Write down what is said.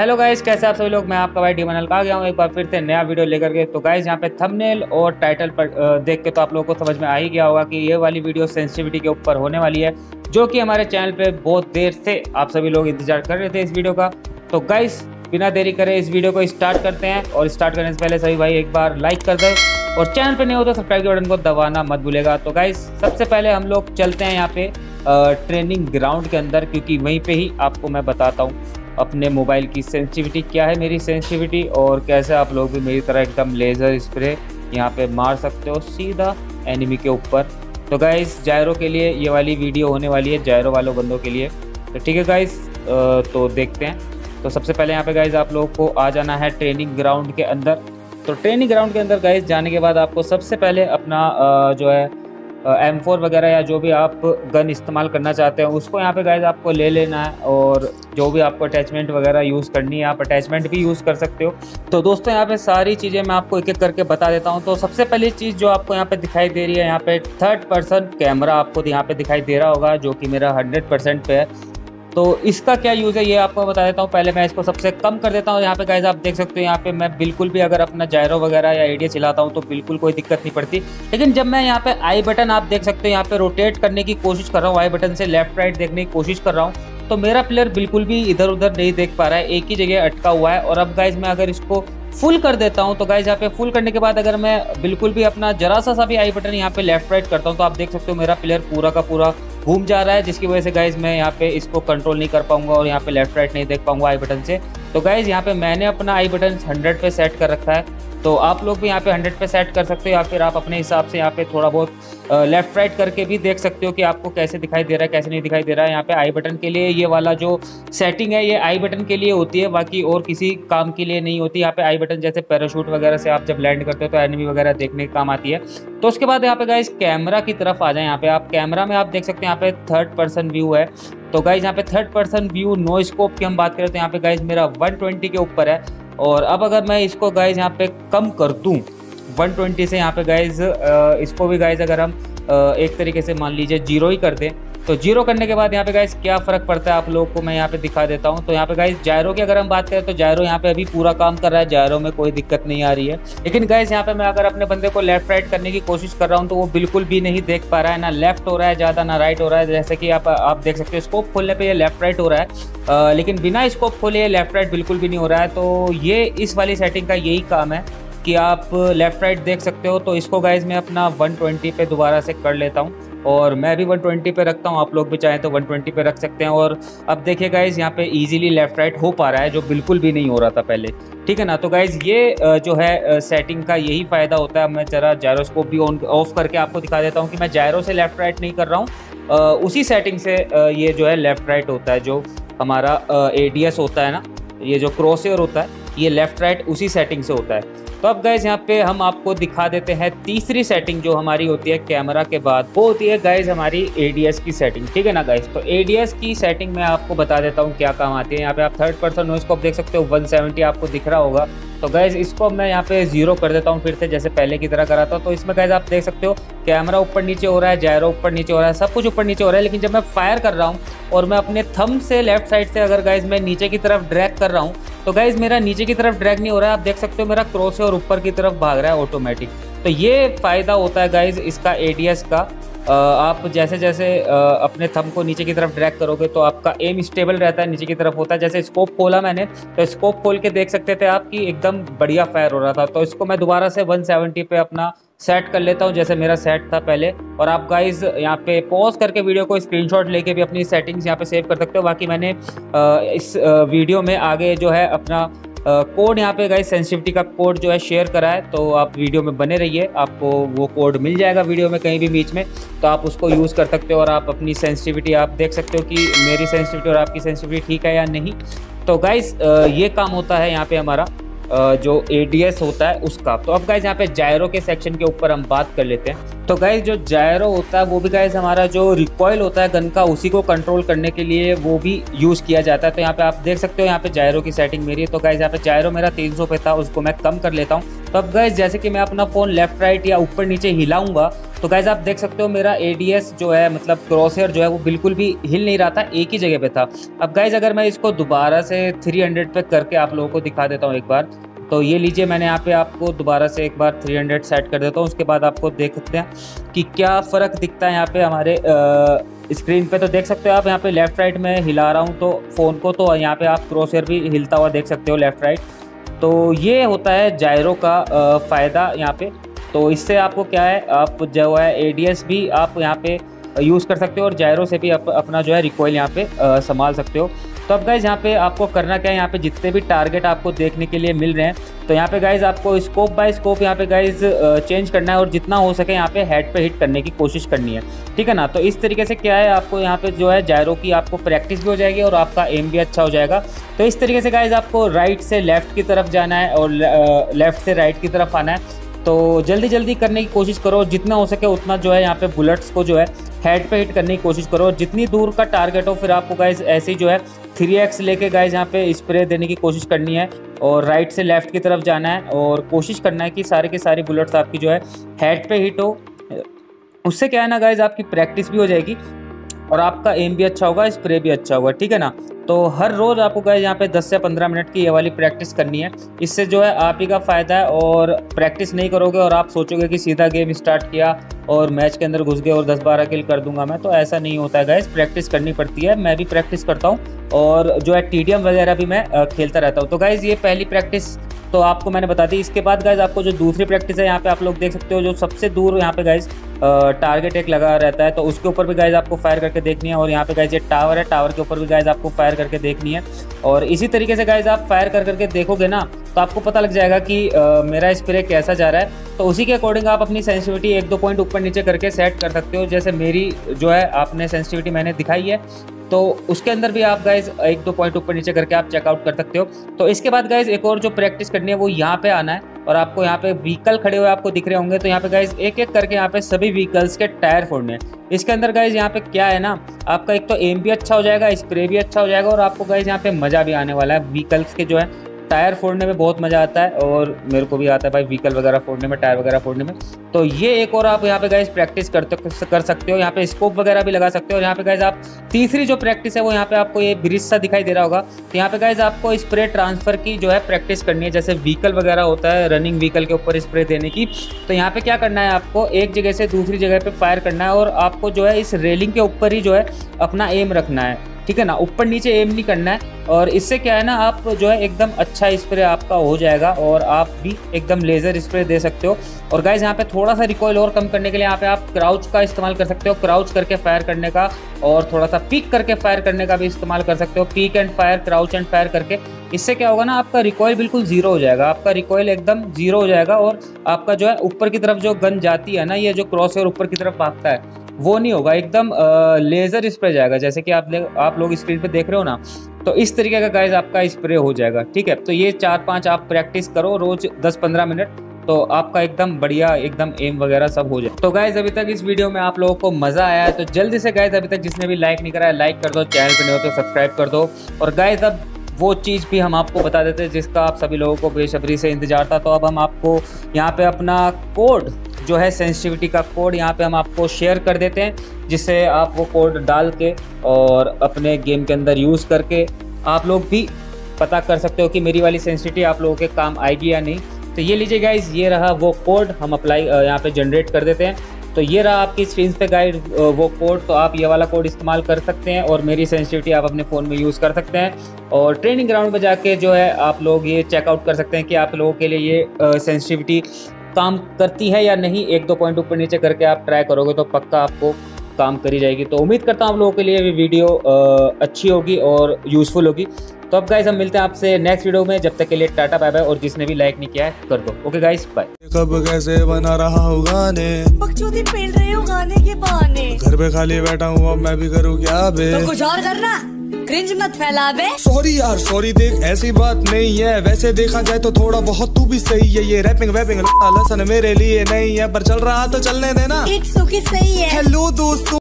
Hello guys, कैसे आप सभी लोग। मैं आपका भाई डीमनल आ गया हूँ एक बार फिर से नया वीडियो लेकर के। तो गाइस यहाँ पे थंबनेल और टाइटल पर देख के तो आप लोगों को समझ में आ ही गया होगा कि ये वाली वीडियो सेंसिटिविटी के ऊपर होने वाली है, जो कि हमारे चैनल पे बहुत देर से आप सभी लोग इंतजार कर रहे थे इस वीडियो का। तो गाइस बिना देरी करे इस वीडियो को स्टार्ट करते हैं, और स्टार्ट करने से पहले सभी भाई एक बार लाइक कर दे और चैनल पर नहीं हो तो सब्सक्राइब के बटन को दबाना मत भूलेगा। तो गाइस सबसे पहले हम लोग चलते हैं यहाँ पे ट्रेनिंग ग्राउंड के अंदर, क्योंकि वहीं पे ही आपको मैं बताता हूँ अपने मोबाइल की सेंसिटिविटी क्या है, मेरी सेंसिटिविटी, और कैसे आप लोग भी मेरी तरह एकदम लेज़र स्प्रे यहाँ पे मार सकते हो सीधा एनिमी के ऊपर। तो गाइस जायरो के लिए ये वाली वीडियो होने वाली है, जायरो वालों बंदों के लिए। तो ठीक है गाइस, तो देखते हैं। तो सबसे पहले यहाँ पे गाइस आप लोग को आ जाना है ट्रेनिंग ग्राउंड के अंदर। तो ट्रेनिंग ग्राउंड के अंदर गाइस जाने के बाद आपको सबसे पहले अपना जो है M4 वगैरह या जो भी आप गन इस्तेमाल करना चाहते हैं उसको यहाँ पे गाइज आपको ले लेना है, और जो भी आपको अटैचमेंट वगैरह यूज़ करनी है आप अटैचमेंट भी यूज़ कर सकते हो। तो दोस्तों यहाँ पे सारी चीज़ें मैं आपको एक एक करके बता देता हूँ। तो सबसे पहली चीज़ जो आपको यहाँ पे दिखाई दे रही है, यहाँ पे थर्ड पर्सन कैमरा आपको यहाँ पे दिखाई दे रहा होगा, जो कि मेरा 100% पे है। तो इसका क्या यूज़ है ये आपको बता देता हूँ। पहले मैं इसको सबसे कम कर देता हूँ। यहाँ पे गाइस आप देख सकते हो, यहाँ पे मैं बिल्कुल भी अगर अपना जायरो वगैरह या एडीएस चलाता हूँ तो बिल्कुल कोई दिक्कत नहीं पड़ती। लेकिन जब मैं यहाँ पे आई बटन आप देख सकते हो, यहाँ पे रोटेट करने की कोशिश कर रहा हूँ, आई बटन से लेफ्ट राइट देखने की कोशिश कर रहा हूँ, तो मेरा प्लेयर बिल्कुल भी इधर उधर नहीं देख पा रहा है, एक ही जगह अटका हुआ है। और अब गाइज मैं अगर इसको फुल कर देता हूं, तो गाइज यहाँ पे फुल करने के बाद अगर मैं बिल्कुल भी अपना जरा सा भी आई बटन यहाँ पे लेफ्ट राइट करता हूं, तो आप देख सकते हो मेरा प्लेयर पूरा का पूरा घूम जा रहा है, जिसकी वजह से गाइज मैं यहाँ पे इसको कंट्रोल नहीं कर पाऊंगा और यहाँ पे लेफ्ट राइट नहीं देख पाऊंगा आई बटन से। तो गाइज यहाँ पे मैंने अपना आई बटन 100 पे सेट कर रखा है, तो आप लोग भी यहाँ पे 100 पे सेट कर सकते हो, या फिर आप अपने हिसाब से यहाँ पे थोड़ा बहुत लेफ्ट राइट करके भी देख सकते हो कि आपको कैसे दिखाई दे रहा है कैसे नहीं दिखाई दे रहा है। यहाँ पे आई बटन के लिए ये वाला जो सेटिंग है ये आई बटन के लिए होती है, बाकी और किसी काम के लिए नहीं होती। यहाँ पे आई बटन जैसे पैराशूट वगैरह से आप जब लैंड करते हो तो एनिमी वगैरह देखने के काम आती है। तो उसके बाद यहाँ पे गाइस कैमरा की तरफ आ जाए। यहाँ पे आप कैमरा में आप देख सकते हैं यहाँ पे थर्ड पर्सन व्यू है। तो गाइज यहाँ पे third person view no scope की हम बात करें तो यहाँ पे गाइज मेरा 120 के ऊपर है। और अब अगर मैं इसको गाइज यहाँ पे कम कर दूं 120 से, यहाँ पे गाइज इसको भी गाइज अगर हम एक तरीके से मान लीजिए 0 ही कर दें, तो 0 करने के बाद यहाँ पे गाइज क्या फ़र्क पड़ता है आप लोगों को मैं यहाँ पे दिखा देता हूँ। तो यहाँ पे गाइज जायरो की अगर हम बात करें तो जायरो यहाँ पे अभी पूरा काम कर रहा है, जायरो में कोई दिक्कत नहीं आ रही है। लेकिन गाइज यहाँ पे मैं अगर अपने बंदे को लेफ्ट राइट करने की कोशिश कर रहा हूँ तो वो बिल्कुल भी नहीं देख पा रहा है, ना लेफ्ट हो रहा है ज़्यादा ना राइट हो रहा है। जैसे कि आप देख सकते हो स्कोप खोलने पर ये लेफ्ट राइट हो रहा है, लेकिन बिना स्कोप खोले लेफ्ट राइट बिल्कुल भी नहीं हो रहा है। तो ये इस वाली सेटिंग का यही काम है कि आप लेफ्ट राइट देख सकते हो। तो इसको गाइज मैं अपना 120 पे दोबारा से कर लेता हूँ, और मैं भी 120 पे रखता हूँ, आप लोग भी चाहें तो 120 पे रख सकते हैं। और अब देखिए गाइज यहाँ पे इजीली लेफ्ट राइट हो पा रहा है, जो बिल्कुल भी नहीं हो रहा था पहले, ठीक है ना। तो गाइज ये जो है सेटिंग का यही फ़ायदा होता है। मैं ज़रा जायरोस्कोप भी ऑन ऑफ करके आपको दिखा देता हूँ कि मैं जायरो से लेफ्ट राइट नहीं कर रहा हूँ, उसी सेटिंग से ये जो है लेफ्ट राइट होता है, जो हमारा एडीएस होता है ना, ये जो क्रॉसहेयर होता है ये लेफ्ट राइट उसी सेटिंग से होता है। तो अब गाइज यहाँ पे हम आपको दिखा देते हैं तीसरी सेटिंग जो हमारी होती है कैमरा के बाद, वो होती है गाइज हमारी एडीएस की सेटिंग, ठीक है ना गाइज। तो एडीएस की सेटिंग में आपको बता देता हूँ क्या काम आती है। यहाँ पे आप थर्ड पर्सन नो स्कोप देख सकते हो, 170 आपको दिख रहा होगा। तो गाइज इसको मैं यहाँ पे 0 कर देता हूँ फिर से, जैसे पहले की तरह करा था। तो इसमें गाइज आप देख सकते हो कैमरा ऊपर नीचे हो रहा है, जायरो ऊपर नीचे हो रहा है, सब कुछ ऊपर नीचे हो रहा है। लेकिन जब मैं फायर कर रहा हूँ और मैं अपने थंब से लेफ्ट साइड से अगर गाइज मैं नीचे की तरफ ड्रैग कर रहा हूँ, तो गाइज मेरा नीचे की तरफ ड्रैग नहीं हो रहा है, आप देख सकते हो मेरा क्रॉस है और ऊपर की तरफ भाग रहा है ऑटोमेटिक। तो ये फ़ायदा होता है गाइज इसका एडीएस का। आप जैसे जैसे अपने थंब को नीचे की तरफ ड्रैग करोगे तो आपका एम स्टेबल रहता है, नीचे की तरफ होता है। जैसे स्कोप खोला मैंने, तो स्कोप खोल के देख सकते थे आप कि एकदम बढ़िया फायर हो रहा था। तो इसको मैं दोबारा से 170 पे अपना सेट कर लेता हूं, जैसे मेरा सेट था पहले। और आप गाइज यहाँ पे पॉज करके वीडियो को स्क्रीनशॉट लेके भी अपनी सेटिंग्स यहाँ पे सेव कर सकते हो। बाकी मैंने इस वीडियो में आगे जो है अपना कोड यहाँ पे गाइस सेंसिटिविटी का कोड जो है शेयर करा है, तो आप वीडियो में बने रहिए, आपको वो कोड मिल जाएगा वीडियो में कहीं भी बीच में, तो आप उसको यूज़ कर सकते हो और आप अपनी सेंसिटिविटी आप देख सकते हो कि मेरी सेंसिटिविटी और आपकी सेंसिटिविटी ठीक है या नहीं। तो गाइस ये काम होता है यहाँ पे हमारा जो एडीएस होता है उसका। तो अब गाइस यहाँ पे जायरो के सेक्शन के ऊपर हम बात कर लेते हैं। तो गाइज जो जायरो होता है वो भी गाइज हमारा जो रिकॉइल होता है गन का उसी को कंट्रोल करने के लिए वो भी यूज़ किया जाता है। तो यहाँ पे आप देख सकते हो यहाँ पे जायरो की सेटिंग मेरी है। तो गाइज यहाँ पे जायरो मेरा 300 पे था, उसको मैं कम कर लेता हूँ। तो अब गाइज जैसे कि मैं अपना फ़ोन लेफ्ट राइट या ऊपर नीचे हिलाऊंगा तो गाइज आप देख सकते हो मेरा एडीएस जो है मतलब क्रॉसहेयर जो है वो बिल्कुल भी हिल नहीं रहा था, एक ही जगह पे था। अब गाइज अगर मैं इसको दोबारा से 300 पे करके आप लोगों को दिखा देता हूँ एक बार, तो ये लीजिए मैंने यहाँ पे आपको दोबारा से एक बार 300 सेट कर देता हूँ। उसके बाद आपको देख सकते हैं कि क्या फ़र्क दिखता है यहाँ पे हमारे स्क्रीन पे। तो देख सकते हो आप यहाँ पे लेफ़्ट राइट में हिला रहा हूँ तो फ़ोन को, तो यहाँ पे आप क्रॉसहेयर भी हिलता हुआ देख सकते हो लेफ़्ट राइट। तो ये होता है जायरो का फ़ायदा यहाँ पे। तो इससे आपको क्या है, आप जो है एडीएस भी आप यहाँ पे यूज़ कर सकते हो और जायरो से भी अपना जो है रिकॉइल यहाँ पे संभाल सकते हो। तो अब गाइज़ यहाँ पे आपको करना क्या है, यहाँ पे जितने भी टारगेट आपको देखने के लिए मिल रहे हैं तो यहाँ पे गाइज़ आपको स्कोप बाय स्कोप यहाँ पे गाइज़ चेंज करना है और जितना हो सके यहाँ पे हेड पे हिट करने की कोशिश करनी है, ठीक है ना। तो इस तरीके से क्या है आपको यहाँ पे जो है जायरो की आपको प्रैक्टिस भी हो जाएगी और आपका एम भी अच्छा हो जाएगा। तो इस तरीके से गाइज़ आपको राइट से लेफ़्ट की तरफ जाना है और लेफ़्ट से राइट की तरफ आना है। तो जल्दी जल्दी करने की कोशिश करो, जितना हो सके उतना जो है यहाँ पे बुलेट्स को जो है हेड पे हिट करने की कोशिश करो। जितनी दूर का टारगेट हो फिर आपको गाइज ऐसे ही जो है 3x लेके गाइज यहाँ पे स्प्रे देने की कोशिश करनी है और राइट से लेफ्ट की तरफ जाना है और कोशिश करना है कि सारे के सारी बुलेट्स आपकी जो है हेड पे हिट हो। उससे क्या है ना गाइज आपकी प्रैक्टिस भी हो जाएगी और आपका एम भी अच्छा होगा, स्प्रे भी अच्छा होगा, ठीक है ना। तो हर रोज़ आपको गाइस यहाँ पे 10 से 15 मिनट की ये वाली प्रैक्टिस करनी है। इससे जो है आप ही का फ़ायदा है और प्रैक्टिस नहीं करोगे और आप सोचोगे कि सीधा गेम स्टार्ट किया और मैच के अंदर घुस गए और 10-12 किल कर दूंगा मैं, तो ऐसा नहीं होता है गाइस। प्रैक्टिस करनी पड़ती है, मैं भी प्रैक्टिस करता हूँ और जो है टीडीएम वगैरह भी मैं खेलता रहता हूँ। तो गाइस ये पहली प्रैक्टिस तो आपको मैंने बता दी। इसके बाद गाइज आपको जो दूसरी प्रैक्टिस है यहाँ पे आप लोग देख सकते हो, जो सबसे दूर यहाँ पे गाइज टारगेट एक लगा रहता है तो उसके ऊपर भी गाइज आपको फायर करके देखनी है। और यहाँ पे गाइज ये टावर है, टावर के ऊपर भी गाइज आपको फायर करके देखनी है। और इसी तरीके से गाइज आप फायर कर करके देखोगे ना तो आपको पता लग जाएगा कि मेरा स्प्रे कैसा जा रहा है। तो उसी के अकॉर्डिंग आप अपनी सेंसिटिविटी 1-2 पॉइंट ऊपर नीचे करके सेट कर सकते हो। जैसे मेरी जो है आपने सेंसिटिविटी मैंने दिखाई है तो उसके अंदर भी आप गाइज 1-2 पॉइंट ऊपर नीचे करके आप चेकआउट कर सकते हो। तो इसके बाद गाइज एक और जो प्रैक्टिस करनी है वो यहाँ पे आना है और आपको यहाँ पे व्हीकल खड़े हुए आपको दिख रहे होंगे तो यहाँ पे गाइज एक एक करके यहाँ पे सभी व्हीकल्स के टायर फोड़ने हैं। इसके अंदर गाइज यहाँ पे क्या है ना, आपका एक तो एम भी अच्छा हो जाएगा, स्प्रे भी अच्छा हो जाएगा और आपको गाइज यहाँ पे मज़ा भी आने वाला है। व्हीकल्स के जो है टायर फोड़ने में बहुत मज़ा आता है और मेरे को भी आता है भाई व्हीकल वगैरह फोड़ने में, टायर वगैरह फोड़ने में। तो ये एक और आप यहाँ पे गाइज प्रैक्टिस कर सकते हो। यहाँ पे स्कोप वगैरह भी लगा सकते हो। और यहाँ पे गाइज आप तीसरी जो प्रैक्टिस है वो यहाँ पे आपको ये ब्रिज सा दिखाई दे रहा होगा। तो यहाँ पे गाइज आपको स्प्रे ट्रांसफर की जो है प्रैक्टिस करनी है। जैसे व्हीकल वगैरह होता है, रनिंग व्हीकल के ऊपर स्प्रे देने की, तो यहाँ पे क्या करना है, आपको एक जगह से दूसरी जगह पे फायर करना है और आपको जो है इस रेलिंग के ऊपर ही जो है अपना एम रखना है, ठीक है ना। ऊपर नीचे एम नहीं करना है। और इससे क्या है ना, आप जो है एकदम अच्छा स्प्रे आपका हो जाएगा और आप भी एकदम लेज़र स्प्रे दे सकते हो। और गाइज यहाँ पे थोड़ा सा रिकॉइल और कम करने के लिए यहाँ पे आप क्राउच का इस्तेमाल कर सकते हो, क्राउच करके फायर करने का, और थोड़ा सा पीक करके फायर करने का भी इस्तेमाल कर सकते हो, peek and fire, crouch and fire करके। इससे क्या होगा ना, आपका रिकॉइल बिल्कुल जीरो हो जाएगा, आपका रिकॉइल एकदम जीरो हो जाएगा और आपका जो है ऊपर की तरफ जो गन जाती है ना, ये जो क्रॉस और ऊपर की तरफ भागता है वो नहीं होगा, एकदम लेज़र स्प्रे जाएगा। जैसे कि आप लोग स्क्रीन पे देख रहे हो ना, तो इस तरीके का गाइज आपका स्प्रे हो जाएगा, ठीक है। तो ये 4-5 आप प्रैक्टिस करो रोज 10-15 मिनट, तो आपका एकदम बढ़िया एकदम एम वगैरह सब हो जाए। तो गाइज अभी तक इस वीडियो में आप लोगों को मजा आया है तो जल्दी से गाइज अभी तक जिसने भी लाइक नहीं करा है लाइक कर दो, चैनल पे नहीं हो तो सब्सक्राइब कर दो। और गाइज अब वो चीज़ भी हम आपको बता देते हैं जिसका आप सभी लोगों को बेसब्री से इंतजार था। तो अब हम आपको यहाँ पे अपना कोड जो है सेंसिटिविटी का कोड यहाँ पे हम आपको शेयर कर देते हैं, जिससे आप वो कोड डाल के और अपने गेम के अंदर यूज़ करके आप लोग भी पता कर सकते हो कि मेरी वाली सेंसिटिविटी आप लोगों के काम आएगी या नहीं। तो ये लीजिए गाइज, ये रहा वो कोड, हम अप्लाई यहाँ पे जनरेट कर देते हैं। तो ये रहा आपकी स्क्रीन पे गाइड वो कोड, तो आप ये वाला कोड इस्तेमाल कर सकते हैं और मेरी सेंसिटिविटी आप अपने फ़ोन में यूज़ कर सकते हैं। और ट्रेनिंग ग्राउंड में जाके जो है आप लोग ये चेकआउट कर सकते हैं कि आप लोगों के लिए ये सेंसिटिविटी काम करती है या नहीं। 1-2 पॉइंट ऊपर नीचे करके आप ट्राई करोगे तो पक्का आपको काम करी जाएगी। तो उम्मीद करता हूँ आप लोगों के लिए ये वीडियो अच्छी होगी और यूज़फुल होगी। तो अब गाइज हम मिलते हैं आपसे नेक्स्ट वीडियो में, जब तक के लिए टाटा बाय बाय। और जिसने भी लाइक नहीं किया है कर दो। Okay guys, bye. कब कैसे बना रहा हूँ गाने, बकचोदी पेल रहे हो गाने के बहाने, घर पे खाली बैठा हूँ अब मैं भी करूँ क्या बे, तो कुछ और करना क्रिंज मत फैला बे। सॉरी यार सॉरी, देख ऐसी बात नहीं है, वैसे देखा जाए तो थोड़ा बहुत तू भी सही है। ये रैपिंग वैपिंग लसन मेरे लिए नहीं है, पर चल रहा तो चलने देना। इट्स ओके, सही है। हेलो दोस्तों।